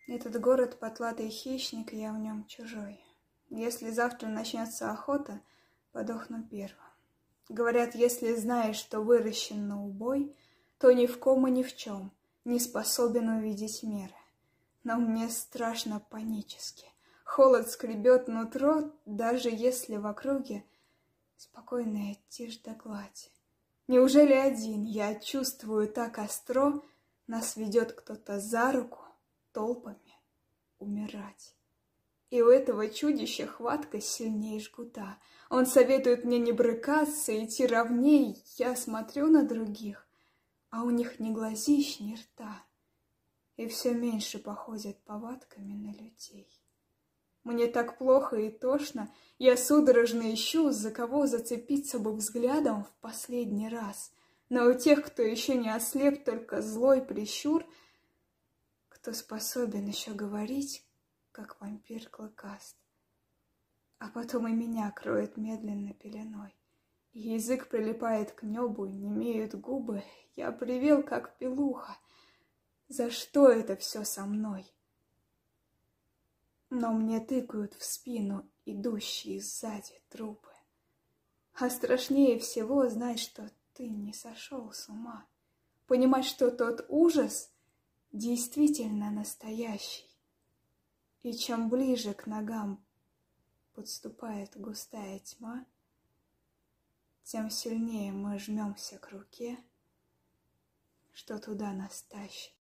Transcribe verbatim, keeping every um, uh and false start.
Этот город потлатый хищник, я в нем чужой. Если завтра начнется охота, подохну первым. Говорят, если знаешь, что выращен на убой, то ни в ком и ни в чем не способен увидеть меры. Но мне страшно панически. Холод скребет нутро, даже если в округе спокойная тишь да гладь. Неужели один я чувствую так остро, нас ведет кто-то за руку толпами умирать? И у этого чудища хватка сильней жгута. Он советует мне не брыкаться, идти ровней. Я смотрю на других, а у них ни глазищ, ни рта, и все меньше походят повадками на людей. Мне так плохо и тошно, я судорожно ищу, за кого зацепиться бы взглядом в последний раз. Но у тех, кто еще не ослеп, только злой прищур, кто способен еще говорить, как вампир Клыкаст. А потом и меня кроет медленно пеленой. И язык прилипает к небу, немеют губы. Я привел, как пилуха. За что это все со мной? Но мне тыкают в спину идущие сзади трупы. А страшнее всего знать, что ты не сошел с ума. Понимать, что тот ужас действительно настоящий. И чем ближе к ногам подступает густая тьма, тем сильнее мы жмемся к руке, что туда нас тащит.